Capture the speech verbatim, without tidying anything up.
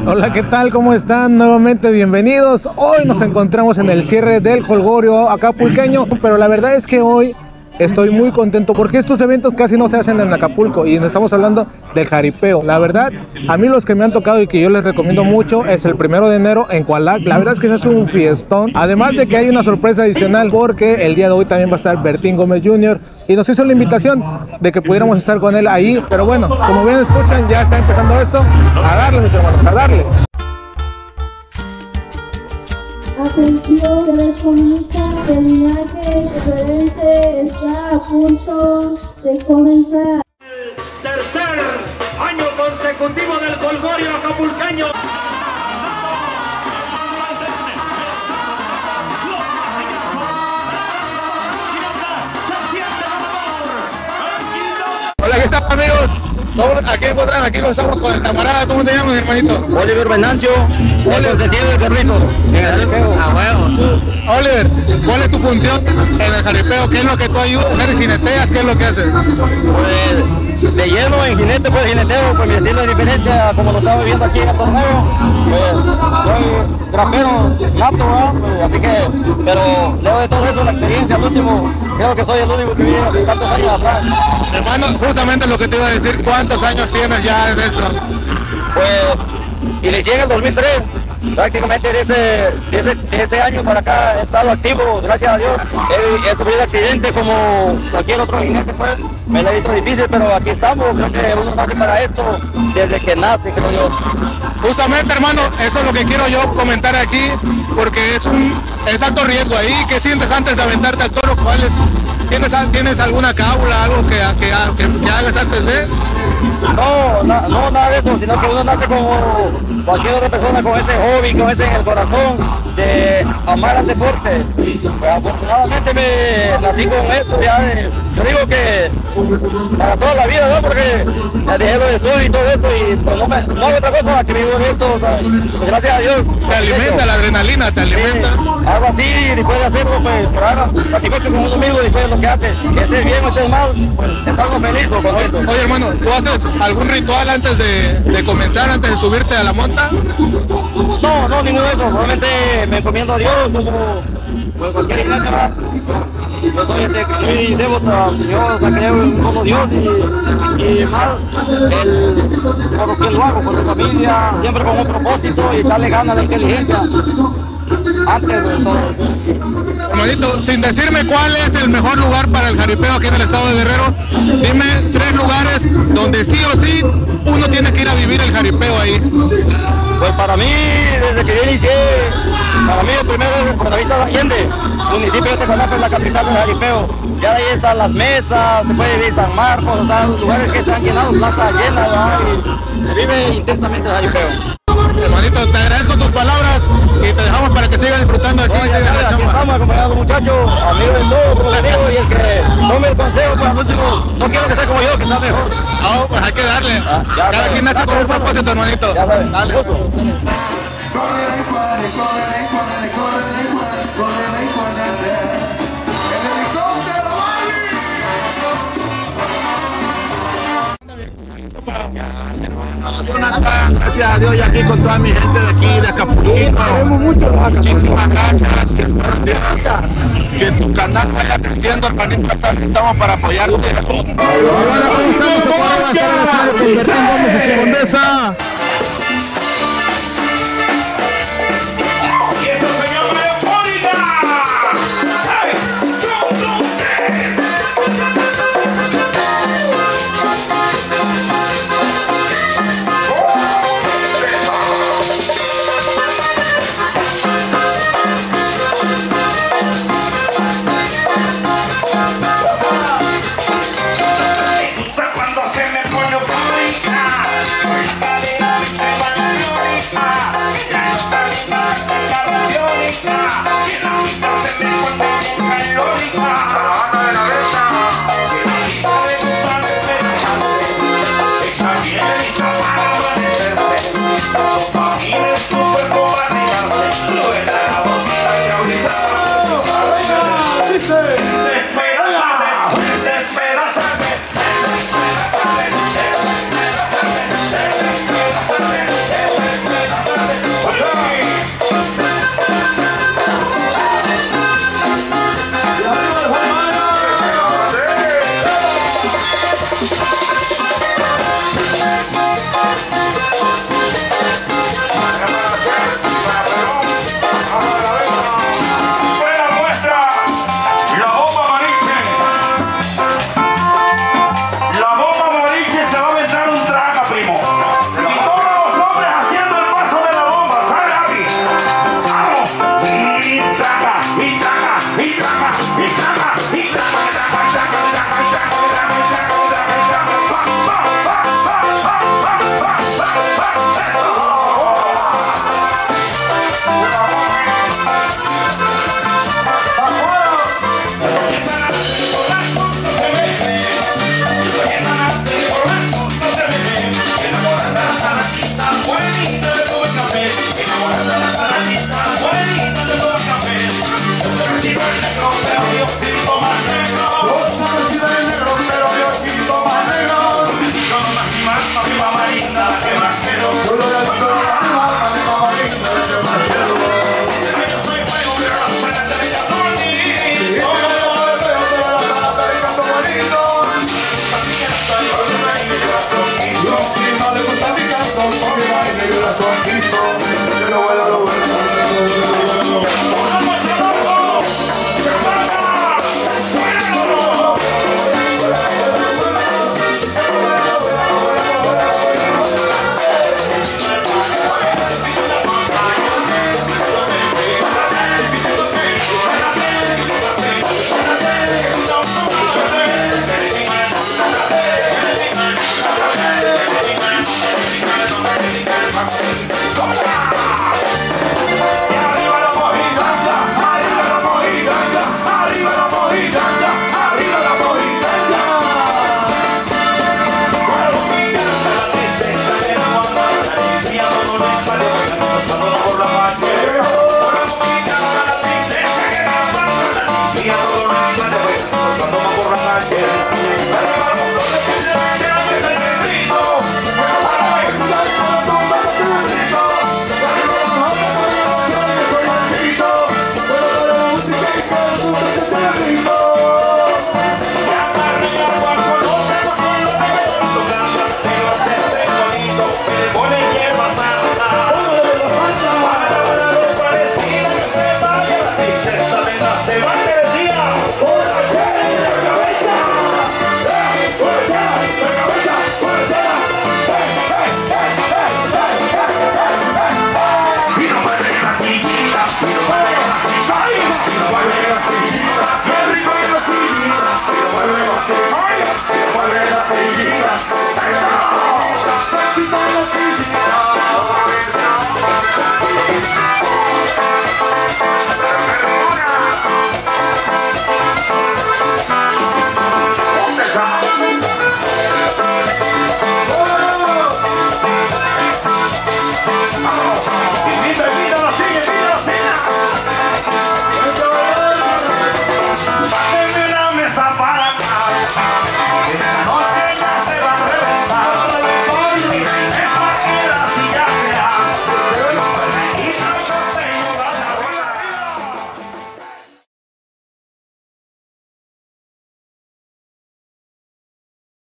Hola, ¿qué tal? ¿Cómo están? Nuevamente bienvenidos. Hoy nos encontramos en el cierre del Jolgorio acapulqueño, pero la verdad es que hoy estoy muy contento porque estos eventos casi no se hacen en Acapulco y estamos hablando del jaripeo. La verdad, a mí los que me han tocado y que yo les recomiendo mucho es el primero de enero en Coalac. La verdad es que se hace un fiestón, además de que hay una sorpresa adicional porque el día de hoy también va a estar Bertín Gómez junior y nos hizo la invitación de que pudiéramos estar con él ahí. Pero bueno, como bien escuchan, ya está empezando esto. A darle, mis hermanos, a darle. Atención, se les comunica que el viaje referente está a punto de comenzar. Tercer año consecutivo del Jolgorio acapulqueño. Hola, ¿qué tal, amigos? Aquí encontramos, aquí estamos con el camarada. ¿Cómo te llamas, hermanito? Oliver Venancio, el consentido de Carrizo, en el jaripeo. Ah, bueno. Oliver, ¿cuál es tu función en el jaripeo? ¿Qué es lo que tú ayudas? ¿Eres jineteas? ¿Qué es lo que haces? Pues de lleno en jinete, pues jineteo, pues mi estilo es diferente a como lo estaba viviendo aquí en el torneo. Pues soy rapero nato, ¿verdad? Pues, así que, pero luego de todo eso, la experiencia, al último, creo que soy el único que vive hace tantos años atrás. Hermano, justamente lo que te iba a decir, ¿cuántos años tienes ya en esto? Pues inicié en el dos mil tres, prácticamente de ese, de ese, de ese año para acá he estado activo, gracias a Dios. He, he sufrido accidente como cualquier otro jinete, pues me lo he visto difícil, pero aquí estamos. Creo que uno nace para esto desde que nace, creo yo. Justamente, hermano, eso es lo que quiero yo comentar aquí, porque es un es alto riesgo ahí. ¿Qué sientes antes de aventarte al toro? ¿Cuál es? ¿Tienes, ¿Tienes alguna cábula, algo que, que, que, que hagas antes de? No, na, no nada de eso, sino que uno nace como cualquier otra persona con ese hobby, con ese en el corazón de amar al deporte. Pues, afortunadamente me nací con esto, ya de, yo digo que para toda la vida, ¿no? Porque ya dejé los estudios y todo esto y pues, no, me, no hago otra cosa que vivo de esto, o sea, pues, gracias a Dios. Te alimenta la adrenalina, te alimenta. Sí, algo así, y después de hacerlo, pues por ahora satisfecho con uno mismo, después de lo que hace, que esté bien o esté mal, pues estamos felices, contento. Oye, hermano, ¿tú haces algún ritual antes de, de comenzar, antes de subirte a la monta? No, no, ninguno de eso, solamente me encomiendo a Dios, como pues, cualquier iglesia. Yo soy este, muy devota al Señor, o sea, creo en un solo Dios y, y más el, por lo que lo hago, por mi familia, siempre con un propósito y echarle ganas a la inteligencia. Antes de todo. Hermanito, sin decirme cuál es el mejor lugar para el jaripeo aquí en el estado de Guerrero, dime tres lugares donde sí o sí uno tiene que ir a vivir el jaripeo ahí. Pues para mí, desde que yo inicié, para mí el primero es el Buenavista de Allende, municipio de Teconape, la capital del jaripeo. Ya de ahí están las mesas, se puede vivir San Marcos, o sea, lugares que se han llenado, plazas llenas, ¿verdad? Y se vive intensamente el jaripeo. Hermanito, te agradezco tus palabras y te dejamos para que sigas disfrutando aquí. No, ya, ya, aquí estamos acompañados muchachos, amigos de todo, como les digo, y el que tome el consejo, pues al último, no quiero que sea como yo, que sea mejor. No, pues hay que darle. Ah, ya Cada quien nace con un propósito, hermanito. Ya sabes, dale. gusto. Jonathan, gracias a Dios y aquí con toda mi gente de aquí, de Acapulco. Muchísimas gracias, espero Dios que tu canal vaya creciendo, hermanito. Estamos para apoyarte. Hola, ¿cómo estamos? Te podemos estar en la sala con Bertín Gómez y Condesa. Cuando se me pone eufórica, conquista.